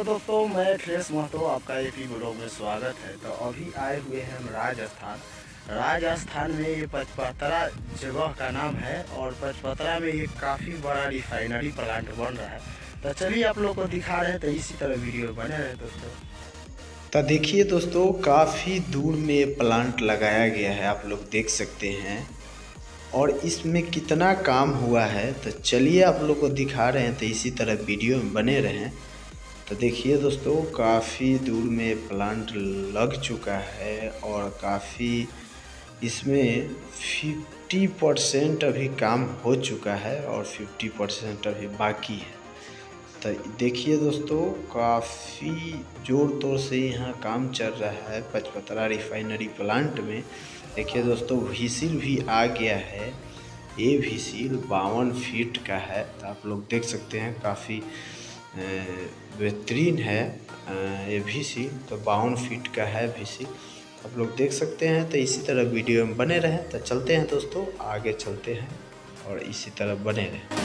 दोस्तों मैं ट्रेस महतो आपका एक ही वीडियो में स्वागत है। तो अभी आए हुए हैं हम राजस्थान में ये पचपतरा जगह का नाम है और पचपतरा में ये काफ़ी बड़ा रिफाइनरी प्लांट बन रहा है। तो चलिए आप लोग को दिखा रहे हैं, तो इसी तरह वीडियो बने रहे दोस्तों। तो देखिए दोस्तों, काफ़ी दूर में प्लांट लगाया गया है, आप लोग देख सकते हैं। और इसमें कितना काम हुआ है तो चलिए आप लोग को दिखा रहे हैं, तो इसी तरह वीडियो में बने रहें। तो देखिए दोस्तों, काफ़ी दूर में प्लांट लग चुका है और काफ़ी इसमें 50% अभी काम हो चुका है और 50% अभी बाकी है। तो देखिए दोस्तों, काफ़ी ज़ोर तोर से यहाँ काम चल रहा है पचपतरा रिफाइनरी प्लांट में। देखिए दोस्तों, व्हीसिल भी आ गया है। ये व्हीसिल 52 फीट का है, तो आप लोग देख सकते हैं काफ़ी बेहतरीन है ये व्हीसिल। तो 52 फीट का है व्हीसिल, आप लोग देख सकते हैं। तो इसी तरह वीडियो में बने रहें। तो चलते हैं दोस्तों, आगे चलते हैं और इसी तरह बने रहें।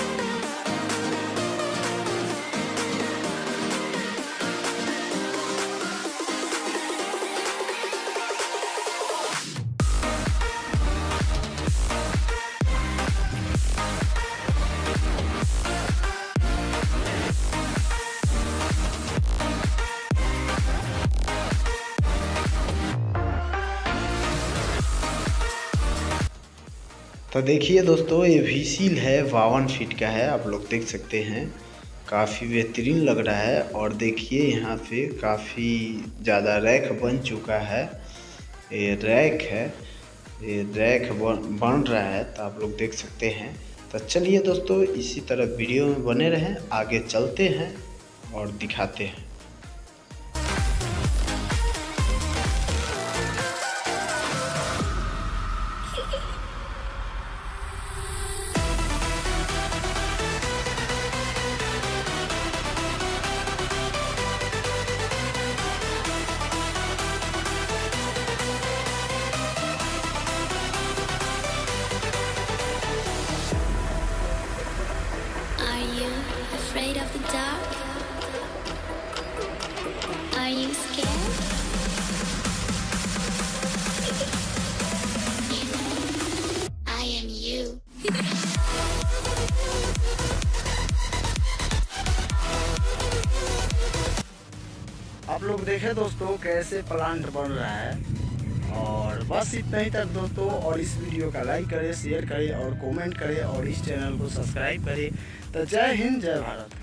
तो देखिए दोस्तों, ये व्हीसिल है 52 फीट का है, आप लोग देख सकते हैं। काफ़ी बेहतरीन लग रहा है। और देखिए यहाँ पे काफ़ी ज़्यादा रैक बन चुका है। ये रैक है, ये रैक बन रहा है, तो आप लोग देख सकते हैं। तो चलिए दोस्तों, इसी तरह वीडियो में बने रहें, आगे चलते हैं और दिखाते हैं। Afraid of the dark? Are you scared? I am you. आप लोग देखें दोस्तों कैसे प्लांट बन रहा है। और बस इतना ही तक दोस्तों। और इस वीडियो का लाइक करें, शेयर करें और कमेंट करें और इस चैनल को सब्सक्राइब करें। तो जय हिंद, जय भारत।